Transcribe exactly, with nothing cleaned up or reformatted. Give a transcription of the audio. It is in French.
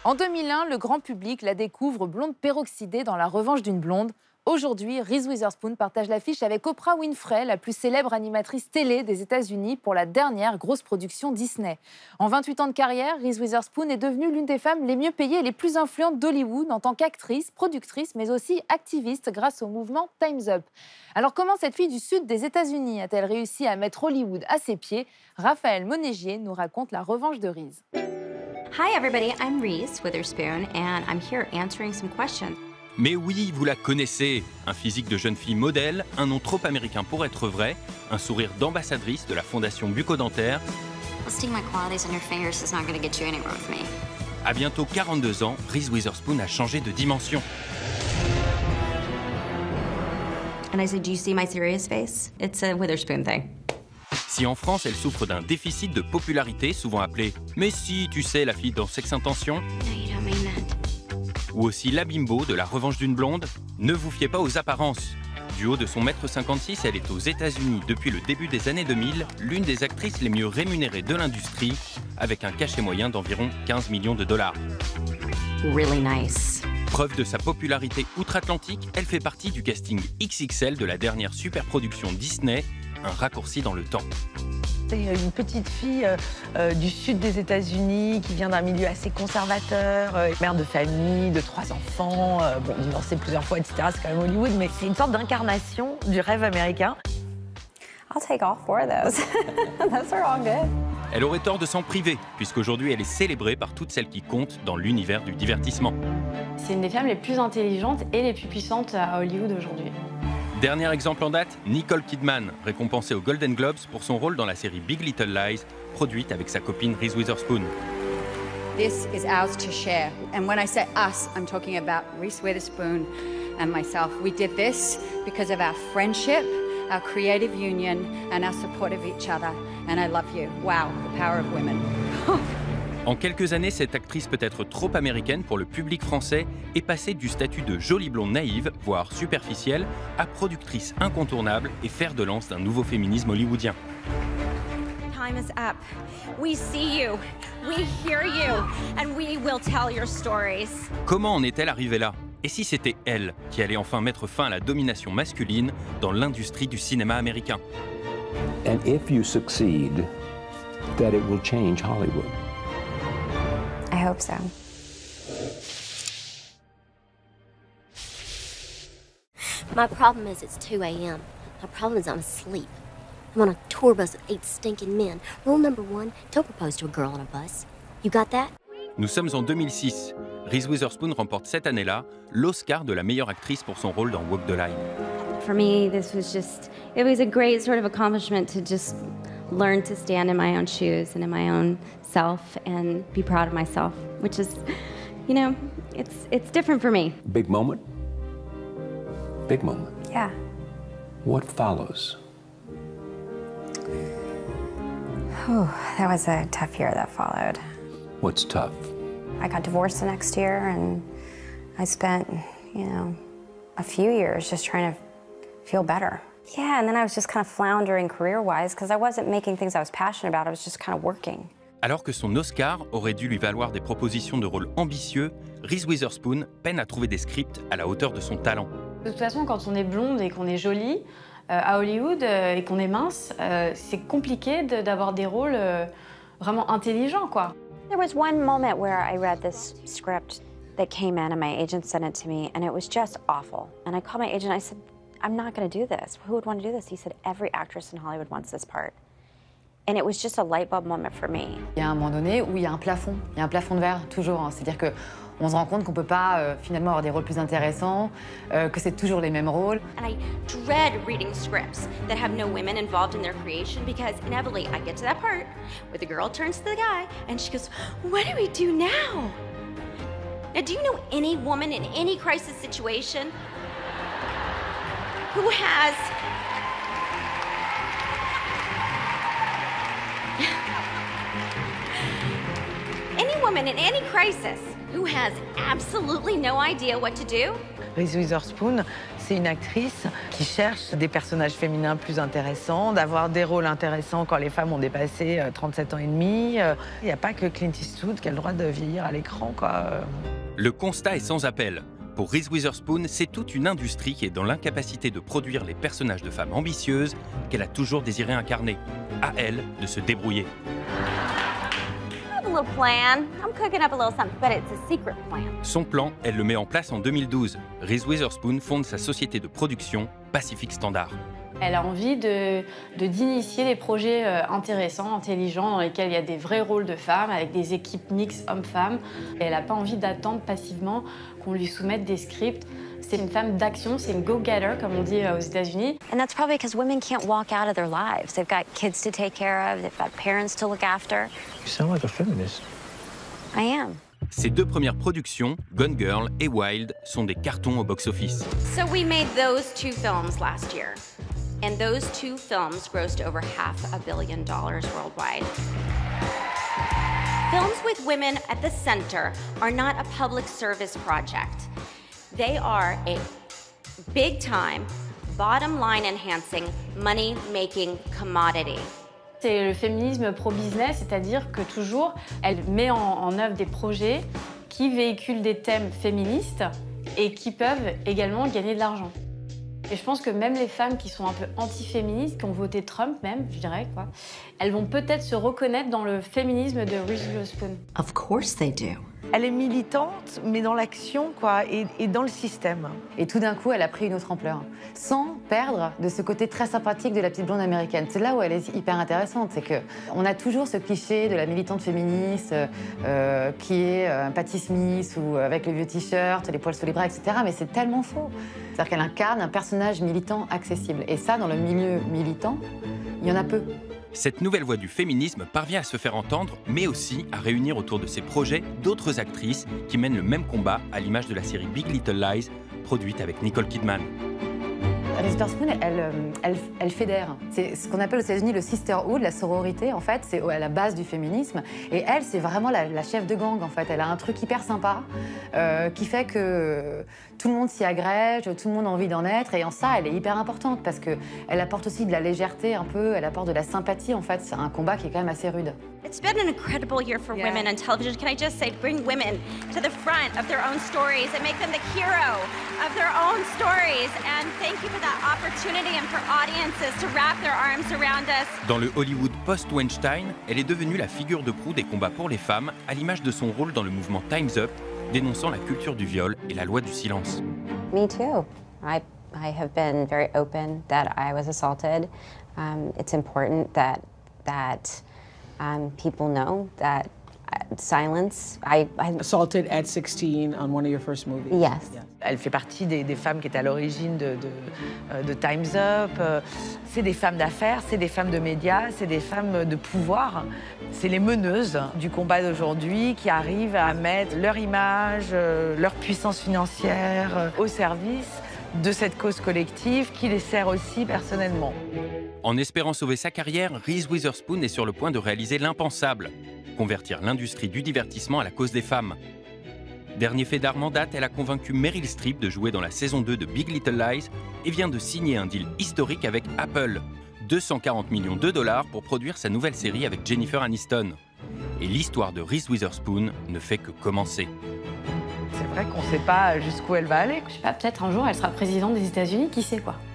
En deux mille un, le grand public la découvre blonde peroxydée dans La Revanche d'une blonde. Aujourd'hui, Reese Witherspoon partage l'affiche avec Oprah Winfrey, la plus célèbre animatrice télé des États-Unis, pour la dernière grosse production Disney. En vingt-huit ans de carrière, Reese Witherspoon est devenue l'une des femmes les mieux payées et les plus influentes d'Hollywood en tant qu'actrice, productrice, mais aussi activiste grâce au mouvement Time's Up. Alors comment cette fille du sud des États-Unis a-t-elle réussi à mettre Hollywood à ses pieds? Raphaël Monégier nous raconte la revanche de Reese. Hi everybody, I'm Reese Witherspoon and I'm here answering some questions. Mais oui, vous la connaissez. Un physique de jeune fille modèle, un nom trop américain pour être vrai, un sourire d'ambassadrice de la fondation bucco-dentaire. À bientôt quarante-deux ans, Reese Witherspoon a changé de dimension. And I said, do you see my serious face? It's a Witherspoon thing. Si en France, elle souffre d'un déficit de popularité, souvent appelé « Mais si, tu sais, la fille dans Sex Intention », ou aussi la bimbo de La Revanche d'une blonde, ne vous fiez pas aux apparences. Du haut de son mètre cinquante-six, elle est aux États-Unis depuis le début des années deux mille, l'une des actrices les mieux rémunérées de l'industrie, avec un cachet moyen d'environ quinze millions de dollars. Really nice. Preuve de sa popularité outre-Atlantique, elle fait partie du casting X X L de la dernière superproduction Disney, un raccourci dans le temps. C'est une petite fille euh, du sud des États-Unis qui vient d'un milieu assez conservateur, euh, mère de famille, de trois enfants, euh, bon, divorcée plusieurs fois, et cetera. C'est quand même Hollywood, mais c'est une sorte d'incarnation du rêve américain. I'll take all four of those. Those are all good. Elle aurait tort de s'en priver, puisqu'aujourd'hui elle est célébrée par toutes celles qui comptent dans l'univers du divertissement. C'est une des femmes les plus intelligentes et les plus puissantes à Hollywood aujourd'hui. Dernier exemple en date, Nicole Kidman, récompensée aux Golden Globes pour son rôle dans la série Big Little Lies, produite avec sa copine Reese Witherspoon. This is ours to share. And when I say us, I'm talking about Reese Witherspoon and myself. We did this because of our friendship, our creative union, and our support of each other. And I love you. Wow, the power of women. En quelques années, cette actrice peut-être trop américaine pour le public français est passée du statut de jolie blonde naïve, voire superficielle, à productrice incontournable et fer de lance d'un nouveau féminisme hollywoodien. Time is up. We see you, we hear you, and we will tell your stories. Comment en est-elle arrivée là? Et si c'était elle qui allait enfin mettre fin à la domination masculine dans l'industrie du cinéma américain? And if you succeed, that it will change Hollywood. I hope so. My problem is it's two A M My problem is I'm asleep. I'm on a tour bus with eight stinking men. Rule number one, don't propose to a girl on a bus. You got that? Nous sommes en deux mille six. Reese Witherspoon remporte cette année-là l'Oscar de la meilleure actrice pour son rôle dans Walk the Line. For me, this was just, it was a great sort of accomplishment to just learn to stand in my own shoes and in my own self and be proud of myself, which is, you know, it's it's different for me. Big moment? Big moment. Yeah. What follows? Whew, that was a tough year that followed. What's tough? I got divorced the next year and I spent, you know, a few years just trying to feel better. Yeah, and then I was just kind of floundering career-wise because I wasn't making things I was passionate about, I was just kind of working. Alors que son Oscar aurait dû lui valoir des propositions de rôles ambitieux, Reese Witherspoon peine à trouver des scripts à la hauteur de son talent. De toute façon, quand on est blonde et qu'on est jolie, euh, à Hollywood, euh, et qu'on est mince, euh, c'est compliqué d'avoir des rôles euh, vraiment intelligents, quoi. There was one moment where I read this script that came in and my agent sent it to me and it was just awful. And I called my agent and I said, I'm not going to do this. Who would want to do this? He said, every actress in Hollywood wants this part. And it was just a light bulb moment for me. Il y a un moment donné où il y a un plafond, il y a un plafond de verre, toujours. Hein. C'est-à-dire qu'on se rend compte qu'on ne peut pas euh, finalement avoir des rôles plus intéressants, euh, que c'est toujours les mêmes rôles. And I dread reading scripts that have no women involved in their creation because inevitably I get to that part where the girl turns to the guy and she goes, what do we do now? Now, do you know any woman in any crisis situation who has any woman in any crisis who has absolutely no idea what to do? Reese Witherspoon, c'est c'est une actrice qui cherche des personnages féminins plus intéressants, d'avoir des rôles intéressants quand les femmes ont dépassé trente-sept ans et demi. Il n'y a pas que Clint Eastwood qui a le droit de vieillir à l'écran, quoi. Le constat est sans appel. Pour Reese Witherspoon, c'est toute une industrie qui est dans l'incapacité de produire les personnages de femmes ambitieuses qu'elle a toujours désiré incarner. À elle de se débrouiller. Son plan, elle le met en place en deux mille douze. Reese Witherspoon fonde sa société de production, Pacific Standard. Elle a envie de, de, d'initier des projets euh, intéressants, intelligents, dans lesquels il y a des vrais rôles de femmes, avec des équipes mixtes hommes-femmes. Et elle n'a pas envie d'attendre passivement qu'on lui soumette des scripts. C'est une femme d'action, c'est une go-getter, comme on dit euh, aux États-Unis. And that's probably because women can't walk out of their lives. They've got kids to take care of, they've got parents to look after. You sound like a feminist. I am. Ses deux premières productions, Gone Girl et Wild, sont des cartons au box-office. So we made those two films last year. And those two films grossed over half a billion dollars worldwide. Films with women at the center are not a public service project. They are a big-time, bottom-line enhancing, money-making commodity. C'est le féminisme pro-business, c'est-à-dire que toujours, elle met en, en œuvre des projets qui véhiculent des thèmes féministes et qui peuvent également gagner de l'argent. Et je pense que même les femmes qui sont un peu anti-féministes, qui ont voté Trump même, je dirais, quoi, elles vont peut-être se reconnaître dans le féminisme de Reese Witherspoon. Of course they do. Elle est militante, mais dans l'action, quoi, et, et dans le système. Et tout d'un coup, elle a pris une autre ampleur, sans perdre de ce côté très sympathique de la petite blonde américaine. C'est là où elle est hyper intéressante, c'est que on a toujours ce cliché de la militante féministe euh, qui est euh, Patti Smith ou avec le vieux t-shirt, les poils sous les bras, et cetera. Mais c'est tellement faux. C'est-à-dire qu'elle incarne un personnage militant accessible. Et ça, dans le milieu militant, il y en a peu. Cette nouvelle voie du féminisme parvient à se faire entendre, mais aussi à réunir autour de ses projets d'autres actrices qui mènent le même combat, à l'image de la série Big Little Lies, produite avec Nicole Kidman. Reese Witherspoon, elle, elle, elle fédère. C'est ce qu'on appelle aux États-Unis le sisterhood, la sororité, en fait, c'est à la base du féminisme. Et elle, c'est vraiment la, la chef de gang, en fait. Elle a un truc hyper sympa euh, qui fait que tout le monde s'y agrège, tout le monde a envie d'en être. Et en ça, elle est hyper importante parce qu'elle apporte aussi de la légèreté un peu, elle apporte de la sympathie, en fait. C'est un combat qui est quand même assez rude. It's been an incredible year for Yeah. women on television. Can I just say, bring women to the front of their own stories and make them the hero of their own stories. And thank you for that opportunity and for audiences to wrap their arms around us. Dans le Hollywood post-Weinstein, elle est devenue la figure de proue des combats pour les femmes, à l'image de son rôle dans le mouvement Time's Up, dénonçant la culture du viol et la loi du silence. Me too. I, I have been very open that I was assaulted. Um, it's important that, that um, people know that uh, silence. I, I Assaulted at sixteen on one of your first movies. Yes. Yeah. Elle fait partie des, des femmes qui étaient à l'origine de, de, de Time's Up. C'est des femmes d'affaires, c'est des femmes de médias, c'est des femmes de pouvoir. C'est les meneuses du combat d'aujourd'hui qui arrivent à mettre leur image, leur puissance financière au service de cette cause collective qui les sert aussi personnellement. En espérant sauver sa carrière, Reese Witherspoon est sur le point de réaliser l'impensable, convertir l'industrie du divertissement à la cause des femmes. Dernier fait d'armes en date, elle a convaincu Meryl Streep de jouer dans la saison deux de Big Little Lies et vient de signer un deal historique avec Apple. deux cent quarante millions de dollars pour produire sa nouvelle série avec Jennifer Aniston. Et l'histoire de Reese Witherspoon ne fait que commencer. C'est vrai qu'on ne sait pas jusqu'où elle va aller. Je sais pas, peut-être un jour elle sera présidente des États-Unis, qui sait quoi.